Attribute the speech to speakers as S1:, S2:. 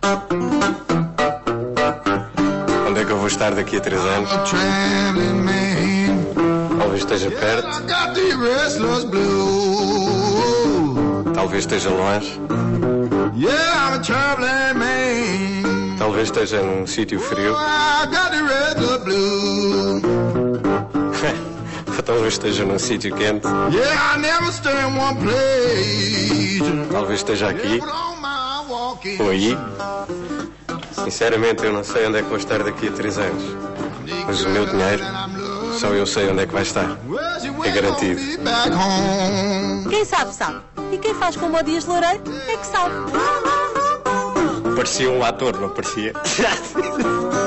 S1: Onde é que eu vou estar daqui a 3 anos? Talvez esteja perto. Talvez esteja longe. Talvez esteja num sítio frio. Talvez esteja num sítio quente. Talvez esteja aqui ou aí. Sinceramente, eu não sei onde é que vou estar daqui a 3 anos. Mas o meu dinheiro, só eu sei onde é que vai estar. É garantido.
S2: Quem sabe, sabe. E quem faz como o Dias Loureiro é que sabe.
S1: Parecia um ator, não parecia?